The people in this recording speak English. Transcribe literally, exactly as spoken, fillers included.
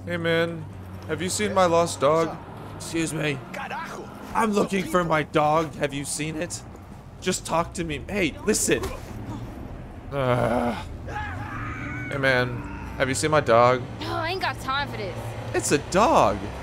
Hey man, have you seen my lost dog? Excuse me. I'm looking for my dog. Have you seen it? Just talk to me. Hey, listen. Uh, hey man, have you seen my dog? No, I ain't got time for this. It's a dog.